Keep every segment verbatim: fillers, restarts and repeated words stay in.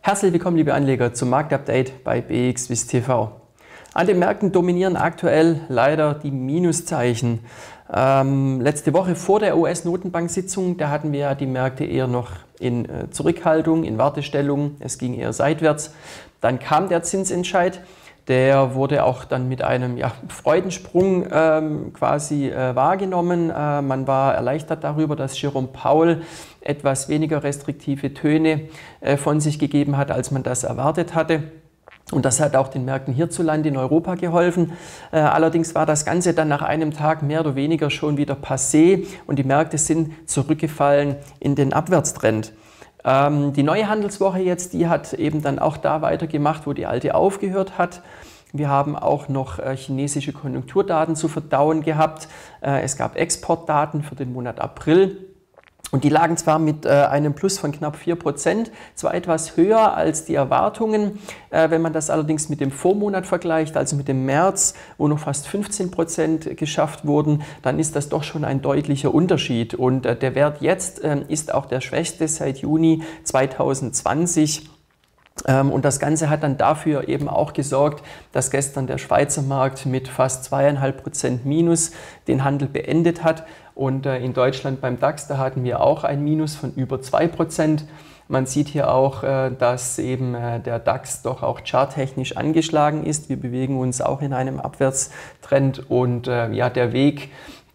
Herzlich willkommen, liebe Anleger, zum Marktupdate bei B X Swiss T V. An den Märkten dominieren aktuell leider die Minuszeichen. Ähm, letzte Woche vor der U S-Notenbank-Sitzung, da hatten wir ja die Märkte eher noch in äh, Zurückhaltung, in Wartestellung. Es ging eher seitwärts. Dann kam der Zinsentscheid. Der wurde auch dann mit einem ja, Freudensprung ähm, quasi äh, wahrgenommen. Äh, man war erleichtert darüber, dass Jerome Powell etwas weniger restriktive Töne äh, von sich gegeben hat, als man das erwartet hatte. Und das hat auch den Märkten hierzulande in Europa geholfen. Äh, allerdings war das Ganze dann nach einem Tag mehr oder weniger schon wieder passé und die Märkte sind zurückgefallen in den Abwärtstrend. Ähm, die neue Handelswoche jetzt, die hat eben dann auch da weitergemacht, wo die alte aufgehört hat. Wir haben auch noch äh, chinesische Konjunkturdaten zu verdauen gehabt. Äh, es gab Exportdaten für den Monat April. Und die lagen zwar mit äh, einem Plus von knapp vier Prozent, zwar etwas höher als die Erwartungen. Äh, wenn man das allerdings mit dem Vormonat vergleicht, also mit dem März, wo noch fast fünfzehn Prozent geschafft wurden, dann ist das doch schon ein deutlicher Unterschied. Und äh, der Wert jetzt äh, ist auch der schwächste seit Juni zweitausendzwanzig. Und das Ganze hat dann dafür eben auch gesorgt, dass gestern der Schweizer Markt mit fast zweieinhalb Prozent Minus den Handel beendet hat. Und in Deutschland beim DAX, da hatten wir auch ein Minus von über zwei Prozent. Man sieht hier auch, dass eben der DAX doch auch charttechnisch angeschlagen ist. Wir bewegen uns auch in einem Abwärtstrend und ja, der Weg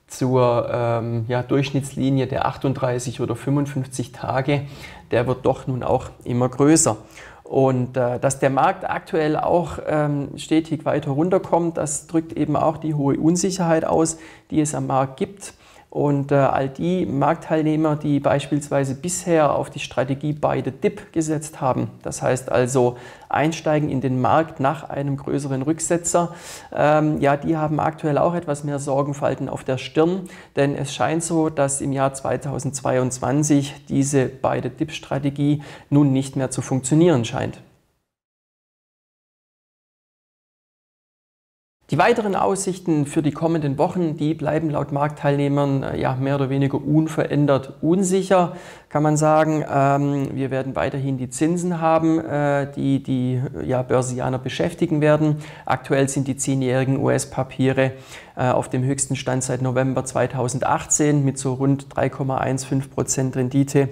zur ähm, ja, Durchschnittslinie der achtunddreißig oder fünfundfünfzig Tage, der wird doch nun auch immer größer. Und äh, dass der Markt aktuell auch ähm, stetig weiter runterkommt, das drückt eben auch die hohe Unsicherheit aus, die es am Markt gibt. Und äh, all die Marktteilnehmer, die beispielsweise bisher auf die Strategie Buy the Dip gesetzt haben, das heißt also einsteigen in den Markt nach einem größeren Rücksetzer, ähm, ja, die haben aktuell auch etwas mehr Sorgenfalten auf der Stirn, denn es scheint so, dass im Jahr zweitausendzweiundzwanzig diese Buy the Dip Strategie nun nicht mehr zu funktionieren scheint. Die weiteren Aussichten für die kommenden Wochen, die bleiben laut Marktteilnehmern ja, mehr oder weniger unverändert unsicher, kann man sagen. Ähm, wir werden weiterhin die Zinsen haben, äh, die die ja, Börsianer beschäftigen werden. Aktuell sind die zehnjährigen U S-Papiere äh, auf dem höchsten Stand seit November zweitausendachtzehn mit so rund drei Komma fünfzehn Prozent Rendite.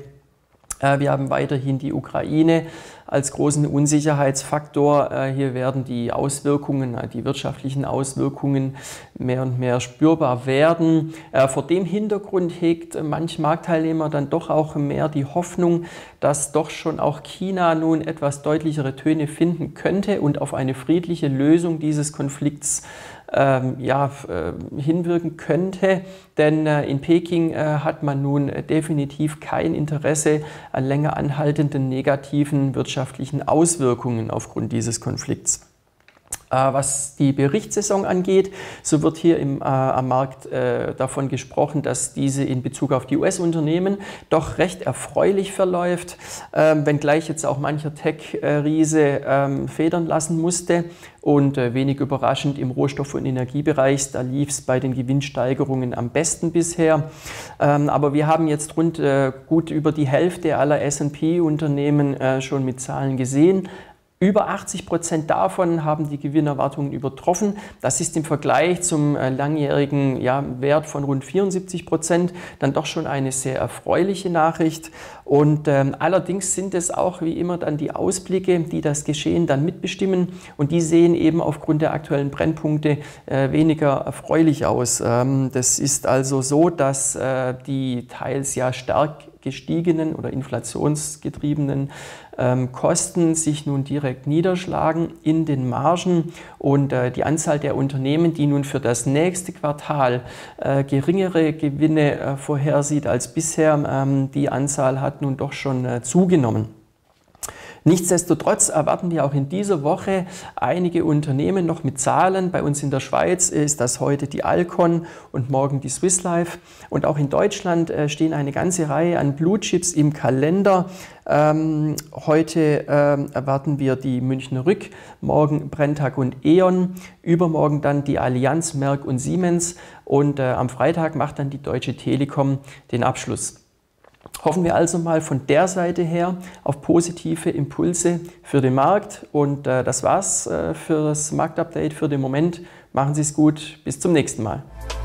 Wir haben weiterhin die Ukraine als großen Unsicherheitsfaktor. Hier werden die Auswirkungen, die wirtschaftlichen Auswirkungen mehr und mehr spürbar werden. Vor dem Hintergrund hegt manch Marktteilnehmer dann doch auch mehr die Hoffnung, dass doch schon auch China nun etwas deutlichere Töne finden könnte und auf eine friedliche Lösung dieses Konflikts Ähm, ja, äh, hinwirken könnte, denn äh, in Peking äh, hat man nun äh, definitiv kein Interesse an länger anhaltenden negativen wirtschaftlichen Auswirkungen aufgrund dieses Konflikts. Äh, was die Berichtssaison angeht, so wird hier im, äh, am Markt äh, davon gesprochen, dass diese in Bezug auf die U S-Unternehmen doch recht erfreulich verläuft, äh, wenngleich jetzt auch mancher Tech-Riese äh, federn lassen musste. Und äh, wenig überraschend im Rohstoff- und Energiebereich, da lief es bei den Gewinnsteigerungen am besten bisher. Ähm, aber wir haben jetzt rund äh, gut über die Hälfte aller S und P-Unternehmen äh, schon mit Zahlen gesehen. Über achtzig Prozent davon haben die Gewinnerwartungen übertroffen. Das ist im Vergleich zum äh, langjährigen ja, Wert von rund vierundsiebzig Prozent dann doch schon eine sehr erfreuliche Nachricht. Und ähm, allerdings sind es auch wie immer dann die Ausblicke, die das Geschehen dann mitbestimmen. Und die sehen eben aufgrund der aktuellen Brennpunkte äh, weniger erfreulich aus. Ähm, das ist also so, dass äh, die teils ja stark gestiegenen oder inflationsgetriebenen ähm, Kosten sich nun direkt niederschlagen in den Margen und äh, die Anzahl der Unternehmen, die nun für das nächste Quartal äh, geringere Gewinne äh, vorhersieht als bisher, ähm, die Anzahl hat nun doch schon äh, zugenommen. Nichtsdestotrotz erwarten wir auch in dieser Woche einige Unternehmen noch mit Zahlen. Bei uns in der Schweiz ist das heute die Alcon und morgen die Swiss Life. Und auch in Deutschland stehen eine ganze Reihe an Blue Chips im Kalender. Ähm, heute ähm, erwarten wir die Münchner Rück, morgen Brenntag und E.ON, übermorgen dann die Allianz, Merck und Siemens und äh, am Freitag macht dann die Deutsche Telekom den Abschluss. Hoffen wir also mal von der Seite her auf positive Impulse für den Markt. Und äh, das war's äh, für das Marktupdate für den Moment. Machen Sie es gut, bis zum nächsten Mal.